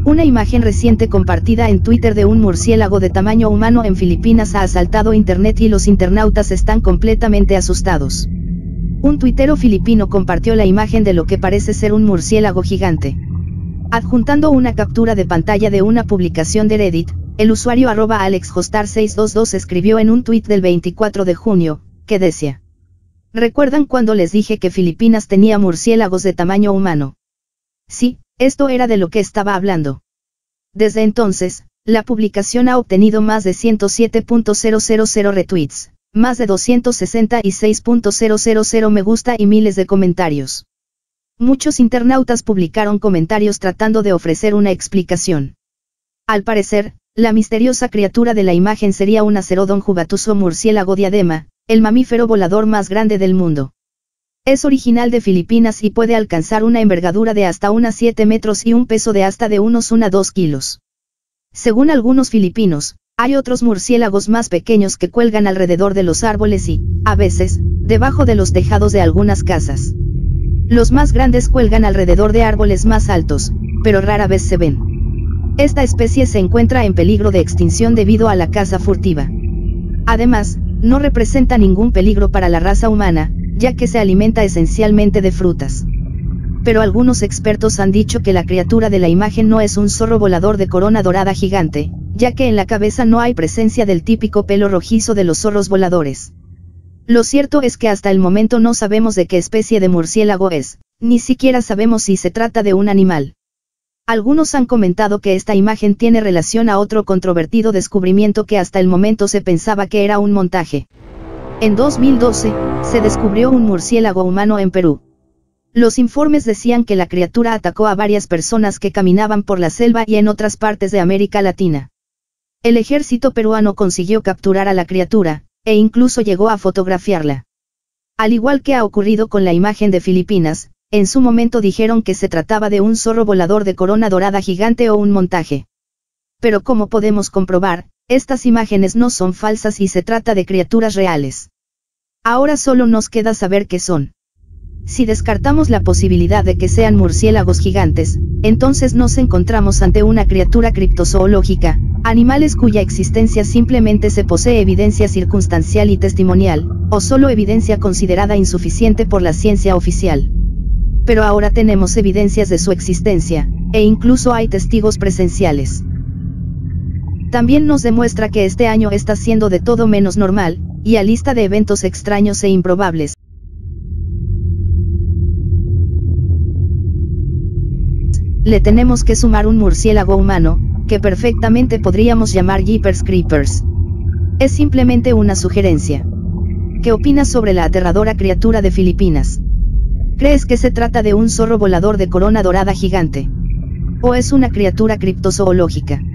Una imagen reciente compartida en Twitter de un murciélago de tamaño humano en Filipinas ha asaltado internet y los internautas están completamente asustados. Un tuitero filipino compartió la imagen de lo que parece ser un murciélago gigante. Adjuntando una captura de pantalla de una publicación de Reddit, el usuario @AlexHostar622 escribió en un tuit del 24 de junio, que decía: ¿recuerdan cuando les dije que Filipinas tenía murciélagos de tamaño humano? Sí, esto era de lo que estaba hablando. Desde entonces, la publicación ha obtenido más de 107.000 retweets, más de 266.000 me gusta y miles de comentarios. Muchos internautas publicaron comentarios tratando de ofrecer una explicación. Al parecer, la misteriosa criatura de la imagen sería un Acerotodon jubatus o murciélago diadema, el mamífero volador más grande del mundo. Es original de Filipinas y puede alcanzar una envergadura de hasta unos 7 metros y un peso de hasta de unos 1 a 2 kilos. Según algunos filipinos, hay otros murciélagos más pequeños que cuelgan alrededor de los árboles y, a veces, debajo de los tejados de algunas casas. Los más grandes cuelgan alrededor de árboles más altos, pero rara vez se ven. Esta especie se encuentra en peligro de extinción debido a la caza furtiva. Además, no representa ningún peligro para la raza humana, ya que se alimenta esencialmente de frutas. Pero algunos expertos han dicho que la criatura de la imagen no es un zorro volador de corona dorada gigante, ya que en la cabeza no hay presencia del típico pelo rojizo de los zorros voladores. Lo cierto es que hasta el momento no sabemos de qué especie de murciélago es, ni siquiera sabemos si se trata de un animal. Algunos han comentado que esta imagen tiene relación a otro controvertido descubrimiento que hasta el momento se pensaba que era un montaje. En 2012, se descubrió un murciélago humano en Perú. Los informes decían que la criatura atacó a varias personas que caminaban por la selva y en otras partes de América Latina. El ejército peruano consiguió capturar a la criatura, e incluso llegó a fotografiarla. Al igual que ha ocurrido con la imagen de Filipinas, en su momento dijeron que se trataba de un zorro volador de corona dorada gigante o un montaje. Pero como podemos comprobar, estas imágenes no son falsas y se trata de criaturas reales. Ahora solo nos queda saber qué son. Si descartamos la posibilidad de que sean murciélagos gigantes, entonces nos encontramos ante una criatura criptozoológica, animales cuya existencia simplemente se posee evidencia circunstancial y testimonial, o solo evidencia considerada insuficiente por la ciencia oficial. Pero ahora tenemos evidencias de su existencia, e incluso hay testigos presenciales. También nos demuestra que este año está siendo de todo menos normal, y a lista de eventos extraños e improbables le tenemos que sumar un murciélago humano, que perfectamente podríamos llamar Jeepers Creepers. Es simplemente una sugerencia. ¿Qué opinas sobre la aterradora criatura de Filipinas? ¿Crees que se trata de un zorro volador de corona dorada gigante? ¿O es una criatura criptozoológica?